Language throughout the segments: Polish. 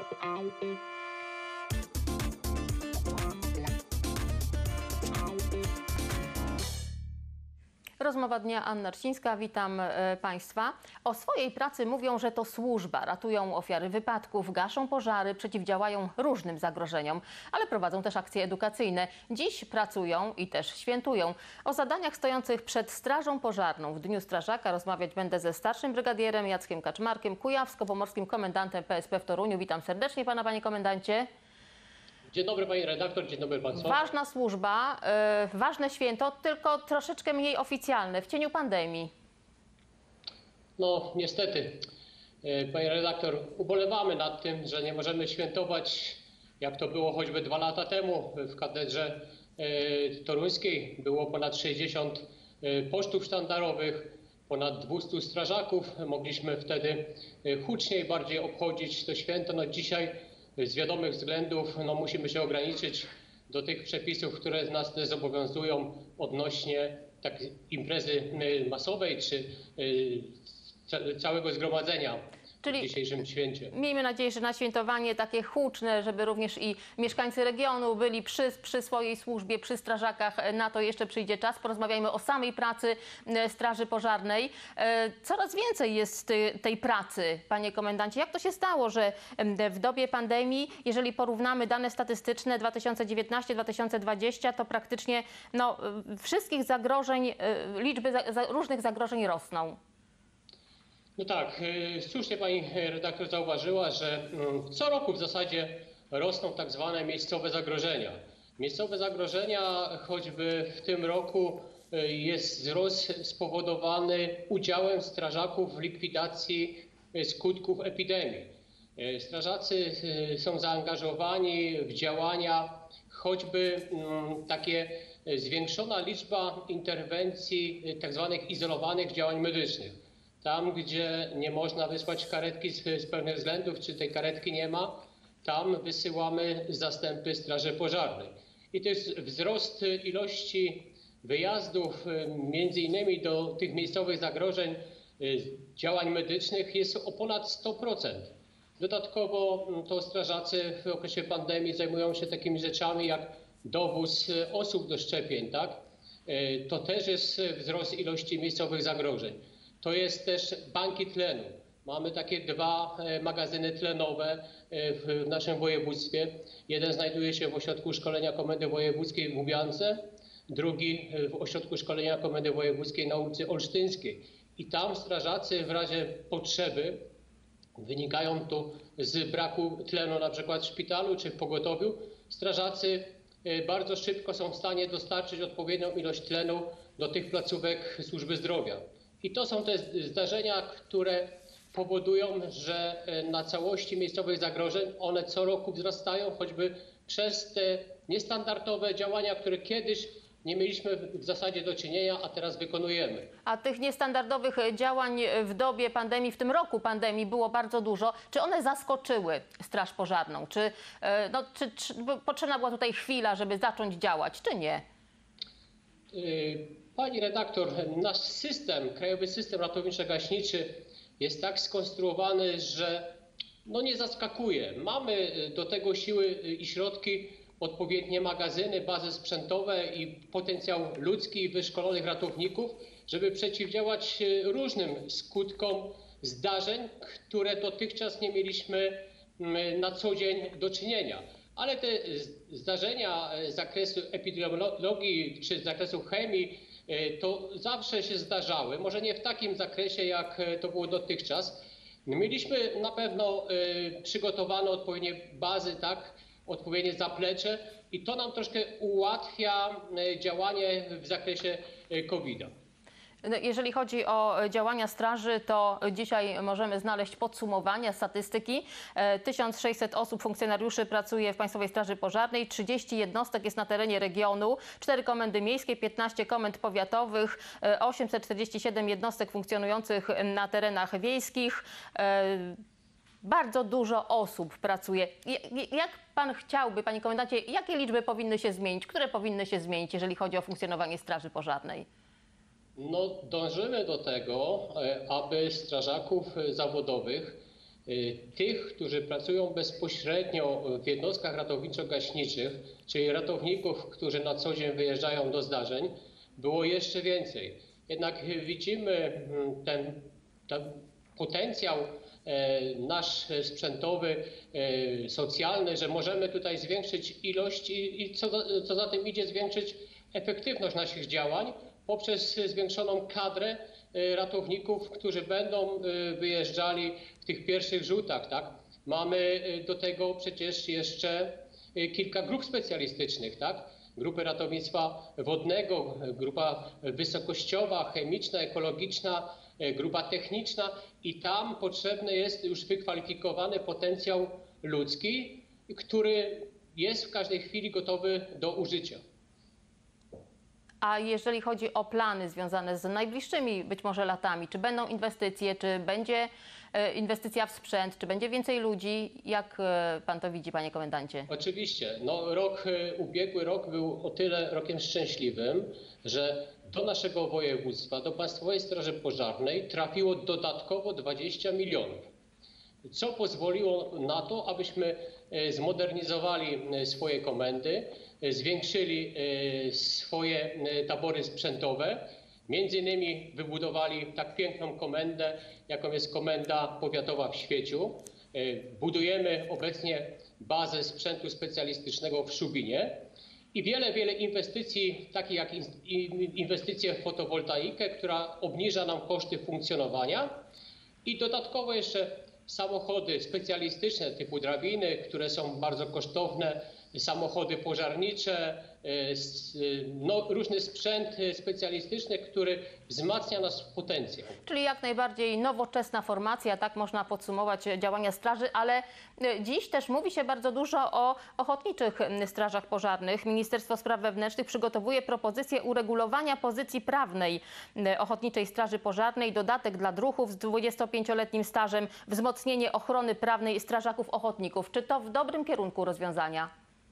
Rozmowa dnia, Anna Rsińska, witam Państwa. O swojej pracy mówią, że to służba. Ratują ofiary wypadków, gaszą pożary, przeciwdziałają różnym zagrożeniom, ale prowadzą też akcje edukacyjne. Dziś pracują i też świętują. O zadaniach stojących przed Strażą Pożarną w Dniu Strażaka rozmawiać będę ze starszym brygadierem Jackiem Kaczmarkiem, kujawsko-pomorskim komendantem PSP w Toruniu. Witam serdecznie Pana, Panie Komendancie. Dzień dobry Pani redaktor, dzień dobry Państwu. Ważna służba, ważne święto, tylko troszeczkę mniej oficjalne, w cieniu pandemii. No niestety, Pani redaktor, ubolewamy nad tym, że nie możemy świętować, jak to było choćby 2 lata temu w katedrze toruńskiej. Było ponad 60 pocztów sztandarowych, ponad 200 strażaków. Mogliśmy wtedy huczniej, bardziej obchodzić to święto. No dzisiaj z wiadomych względów musimy się ograniczyć do tych przepisów, które nas zobowiązują odnośnie imprezy masowej czy całego zgromadzenia w dzisiejszym święcie. Miejmy nadzieję, że na świętowanie takie huczne, żeby również i mieszkańcy regionu byli przy swojej służbie, przy strażakach. Na to jeszcze przyjdzie czas. Porozmawiajmy o samej pracy Straży Pożarnej. Coraz więcej jest tej pracy, Panie Komendancie. Jak to się stało, że w dobie pandemii, jeżeli porównamy dane statystyczne 2019-2020, to praktycznie wszystkich zagrożeń, liczby różnych zagrożeń rosną? No tak, słusznie Pani redaktor zauważyła, że co roku w zasadzie rosną tak zwane miejscowe zagrożenia. Miejscowe zagrożenia, choćby w tym roku jest wzrost spowodowany udziałem strażaków w likwidacji skutków epidemii. Strażacy są zaangażowani w działania, choćby takie zwiększona liczba interwencji tak zwanych izolowanych działań medycznych. Tam, gdzie nie można wysłać karetki z pewnych względów, czy tej karetki nie ma, tam wysyłamy zastępy Straży Pożarnej. I to jest wzrost ilości wyjazdów, między innymi do tych miejscowych zagrożeń, działań medycznych jest o ponad 100%. Dodatkowo to strażacy w okresie pandemii zajmują się takimi rzeczami jak dowóz osób do szczepień, tak? To też jest wzrost ilości miejscowych zagrożeń. To jest też banki tlenu. Mamy takie 2 magazyny tlenowe w naszym województwie. Jeden znajduje się w Ośrodku Szkolenia Komendy Wojewódzkiej w Łubiance, drugi w Ośrodku Szkolenia Komendy Wojewódzkiej na ulicy Olsztyńskiej. I tam strażacy w razie potrzeby, wynikają tu z braku tlenu na przykład w szpitalu czy w pogotowiu, strażacy bardzo szybko są w stanie dostarczyć odpowiednią ilość tlenu do tych placówek służby zdrowia. I to są te zdarzenia, które powodują, że na całości miejscowych zagrożeń one co roku wzrastają, choćby przez te niestandardowe działania, które kiedyś nie mieliśmy w zasadzie do czynienia, a teraz wykonujemy. A tych niestandardowych działań w dobie pandemii, w tym roku pandemii było bardzo dużo. Czy one zaskoczyły Straż Pożarną? Czy potrzebna była tutaj chwila, żeby zacząć działać, czy nie? Pani redaktor, nasz system, Krajowy System Ratowniczo-Gaśniczy jest tak skonstruowany, że nie zaskakuje. Mamy do tego siły i środki, odpowiednie magazyny, bazy sprzętowe i potencjał ludzki i wyszkolonych ratowników, żeby przeciwdziałać różnym skutkom zdarzeń, które dotychczas nie mieliśmy na co dzień do czynienia. Ale te zdarzenia z zakresu epidemiologii czy z zakresu chemii to zawsze się zdarzały. Może nie w takim zakresie, jak to było dotychczas. Mieliśmy na pewno przygotowane odpowiednie bazy, tak, odpowiednie zaplecze i to nam troszkę ułatwia działanie w zakresie COVID-a. Jeżeli chodzi o działania straży, to dzisiaj możemy znaleźć podsumowania, statystyki. 1600 osób, funkcjonariuszy pracuje w Państwowej Straży Pożarnej, 30 jednostek jest na terenie regionu, 4 komendy miejskie, 15 komend powiatowych, 847 jednostek funkcjonujących na terenach wiejskich. Bardzo dużo osób pracuje. Jak Pan chciałby, Panie Komendancie, jakie liczby powinny się zmienić, które powinny się zmienić, jeżeli chodzi o funkcjonowanie Straży Pożarnej? Dążymy do tego, aby strażaków zawodowych tych, którzy pracują bezpośrednio w jednostkach ratowniczo-gaśniczych, czyli ratowników, którzy na co dzień wyjeżdżają do zdarzeń, było jeszcze więcej. Jednak widzimy ten potencjał nasz sprzętowy, socjalny, że możemy tutaj zwiększyć ilość i co za tym idzie, zwiększyć efektywność naszych działań poprzez zwiększoną kadrę ratowników, którzy będą wyjeżdżali w tych pierwszych rzutach, tak? Mamy do tego przecież jeszcze kilka grup specjalistycznych, tak? Grupy ratownictwa wodnego, grupa wysokościowa, chemiczna, ekologiczna, grupa techniczna i tam potrzebny jest już wykwalifikowany potencjał ludzki, który jest w każdej chwili gotowy do użycia. A jeżeli chodzi o plany związane z najbliższymi być może latami, czy będą inwestycje, czy będzie inwestycja w sprzęt, czy będzie więcej ludzi? Jak pan to widzi, panie komendancie? Oczywiście. No, ubiegły rok był o tyle rokiem szczęśliwym, że do naszego województwa, do Państwowej Straży Pożarnej trafiło dodatkowo 20 milionów, co pozwoliło na to, abyśmy zmodernizowali swoje komendy, zwiększyli swoje tabory sprzętowe. Między innymi wybudowali tak piękną komendę, jaką jest Komenda Powiatowa w Świeciu. Budujemy obecnie bazę sprzętu specjalistycznego w Szubinie i wiele inwestycji, takich jak inwestycje w fotowoltaikę, która obniża nam koszty funkcjonowania i dodatkowo jeszcze samochody specjalistyczne typu drabiny, które są bardzo kosztowne, samochody pożarnicze, no, różny sprzęt specjalistyczny, który wzmacnia nasz potencjał. Czyli jak najbardziej nowoczesna formacja, tak można podsumować działania straży, ale dziś też mówi się bardzo dużo o ochotniczych strażach pożarnych. Ministerstwo Spraw Wewnętrznych przygotowuje propozycję uregulowania pozycji prawnej Ochotniczej Straży Pożarnej, dodatek dla druhów z 25-letnim stażem, wzmocnienie ochrony prawnej strażaków ochotników. Czy to w dobrym kierunku rozwiązania?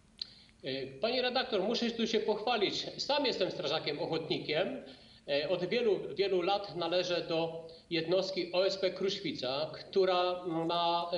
Pani redaktor, muszę tu się pochwalić. Sam jestem strażakiem ochotnikiem. Od wielu lat należę do jednostki OSP Kruszwica, która ma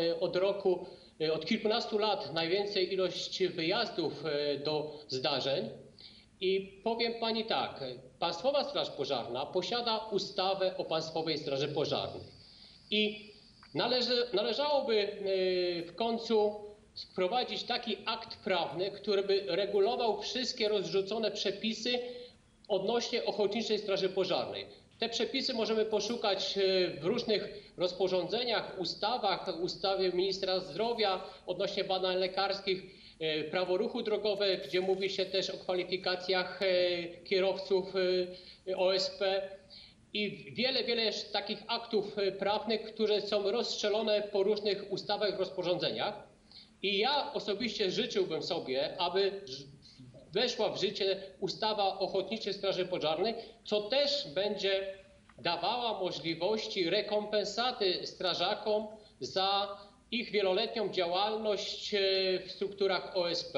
od kilkunastu lat najwięcej ilość wyjazdów do zdarzeń. I powiem pani tak, Państwowa Straż Pożarna posiada ustawę o Państwowej Straży Pożarnej. I należałoby w końcu wprowadzić taki akt prawny, który by regulował wszystkie rozrzucone przepisy odnośnie Ochotniczej Straży Pożarnej. Te przepisy możemy poszukać w różnych rozporządzeniach, ustawach, ustawie ministra zdrowia odnośnie badań lekarskich, prawo ruchu drogowego, gdzie mówi się też o kwalifikacjach kierowców OSP i wiele jeszcze takich aktów prawnych, które są rozstrzelone po różnych ustawach, rozporządzeniach. I ja osobiście życzyłbym sobie, aby weszła w życie ustawa o Ochotniczej Straży Pożarnej, co też będzie dawała możliwości rekompensaty strażakom za ich wieloletnią działalność w strukturach OSP.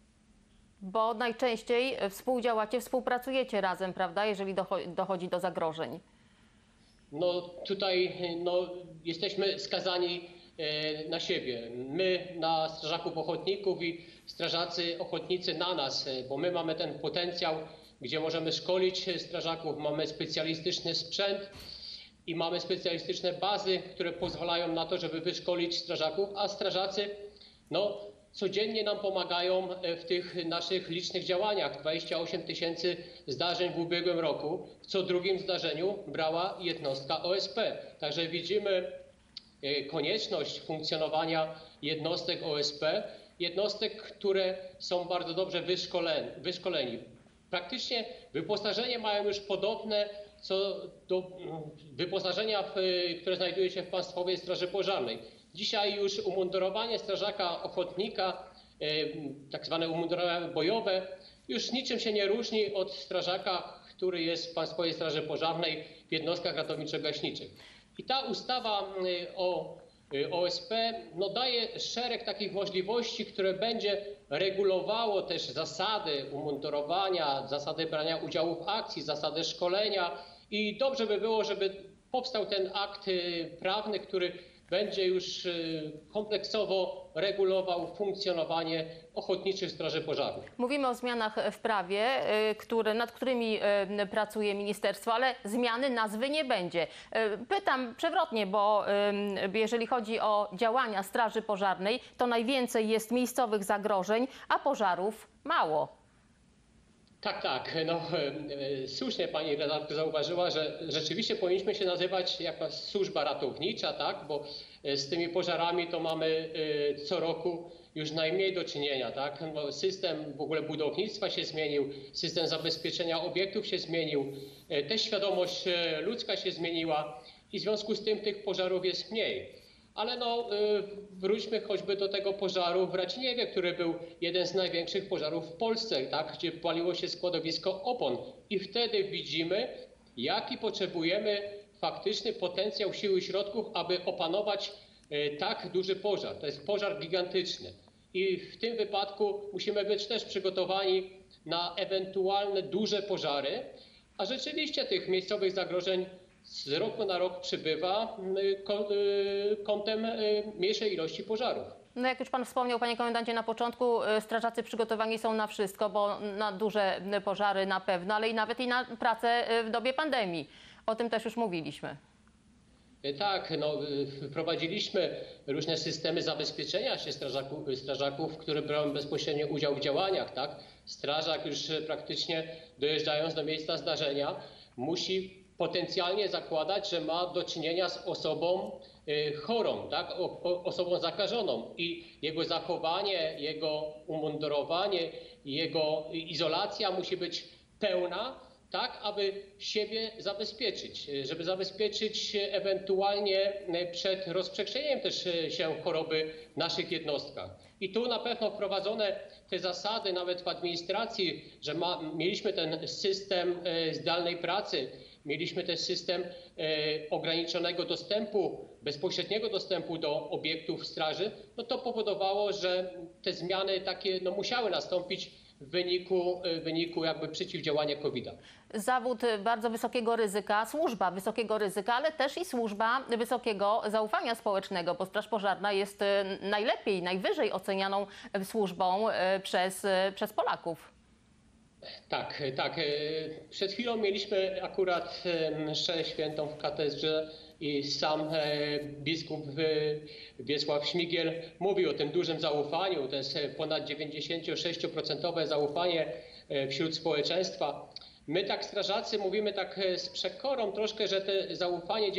Bo najczęściej współdziałacie, współpracujecie razem, prawda, jeżeli dochodzi do zagrożeń. No tutaj jesteśmy skazani na siebie. My na strażaków ochotników i strażacy ochotnicy na nas, bo my mamy ten potencjał, gdzie możemy szkolić strażaków, mamy specjalistyczny sprzęt i mamy specjalistyczne bazy, które pozwalają na to, żeby wyszkolić strażaków, a strażacy codziennie nam pomagają w tych naszych licznych działaniach. 28 000 zdarzeń w ubiegłym roku. W co drugim zdarzeniu brała jednostka OSP. Także widzimy konieczność funkcjonowania jednostek OSP, jednostek, które są bardzo dobrze wyszkoleni. Praktycznie wyposażenie mają już podobne co do wyposażenia, które znajduje się w Państwowej Straży Pożarnej. Dzisiaj już umundurowanie strażaka ochotnika, tak zwane umundurowanie bojowe, już niczym się nie różni od strażaka, który jest w Państwowej Straży Pożarnej w jednostkach ratowniczo-gaśniczych. I ta ustawa o OSP daje szereg takich możliwości, które będzie regulowało też zasady umundurowania, zasady brania udziału w akcji, zasady szkolenia i dobrze by było, żeby powstał ten akt prawny, który będzie już kompleksowo regulował funkcjonowanie ochotniczych straży pożarnych. Mówimy o zmianach w prawie, nad którymi pracuje ministerstwo, ale zmiany nazwy nie będzie. Pytam przewrotnie, bo jeżeli chodzi o działania straży pożarnej, to najwięcej jest miejscowych zagrożeń, a pożarów mało. Tak. No, słusznie pani redaktor zauważyła, że rzeczywiście powinniśmy się nazywać jako służba ratownicza, tak? Bo z tymi pożarami to mamy co roku już najmniej do czynienia, tak? No, system w ogóle budownictwa się zmienił, system zabezpieczenia obiektów się zmienił, też świadomość ludzka się zmieniła i w związku z tym tych pożarów jest mniej. Ale no, wróćmy choćby do tego pożaru w Raciniewie, który był jeden z największych pożarów w Polsce, tak, gdzie paliło się składowisko opon. I wtedy widzimy, jaki potrzebujemy faktyczny potencjał sił i środków, aby opanować tak duży pożar. To jest pożar gigantyczny. I w tym wypadku musimy być też przygotowani na ewentualne duże pożary, a rzeczywiście tych miejscowych zagrożeń z roku na rok przybywa kątem mniejszej ilości pożarów. No jak już pan wspomniał, panie komendancie, na początku strażacy przygotowani są na wszystko, bo na duże pożary na pewno, ale i nawet i na pracę w dobie pandemii. O tym też już mówiliśmy. Tak, no, wprowadziliśmy różne systemy zabezpieczenia się strażaków, które brały bezpośrednio udział w działaniach. Tak? Strażak już praktycznie dojeżdżając do miejsca zdarzenia musi potencjalnie zakładać, że ma do czynienia z osobą chorą, tak? Osobą zakażoną i jego zachowanie, jego umundurowanie, jego izolacja musi być pełna, tak aby siebie zabezpieczyć, żeby zabezpieczyć ewentualnie przed rozprzestrzenieniem też się choroby w naszych jednostkach. I tu na pewno wprowadzone te zasady nawet w administracji, że mieliśmy ten system zdalnej pracy, mieliśmy też system ograniczonego dostępu, bezpośredniego dostępu do obiektów straży, no to powodowało, że te zmiany takie no, musiały nastąpić w wyniku jakby przeciwdziałania COVID-a. Zawód bardzo wysokiego ryzyka, służba wysokiego ryzyka, ale też i służba wysokiego zaufania społecznego, bo Straż Pożarna jest najlepiej, najwyżej ocenianą służbą przez Polaków. Tak. Przed chwilą mieliśmy akurat mszę świętą w katedrze i sam biskup Wiesław Śmigiel mówił o tym dużym zaufaniu. To jest ponad 96% zaufanie wśród społeczeństwa. My tak strażacy mówimy tak z przekorą troszkę, że te zaufanie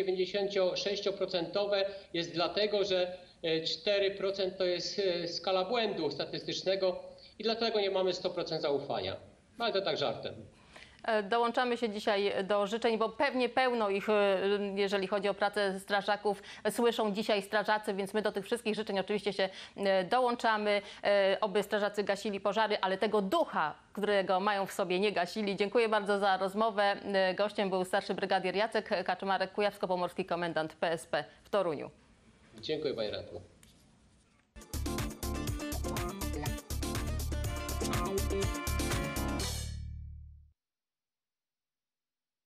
96% jest dlatego, że 4% to jest skala błędu statystycznego i dlatego nie mamy 100% zaufania. Ale to tak żartem. Dołączamy się dzisiaj do życzeń, bo pewnie pełno ich, jeżeli chodzi o pracę strażaków, słyszą dzisiaj strażacy, więc my do tych wszystkich życzeń oczywiście się dołączamy. Oby strażacy gasili pożary, ale tego ducha, którego mają w sobie, nie gasili. Dziękuję bardzo za rozmowę. Gościem był starszy brygadier Jacek Kaczmarek, kujawsko-pomorski komendant PSP w Toruniu. Dziękuję pani redaktor.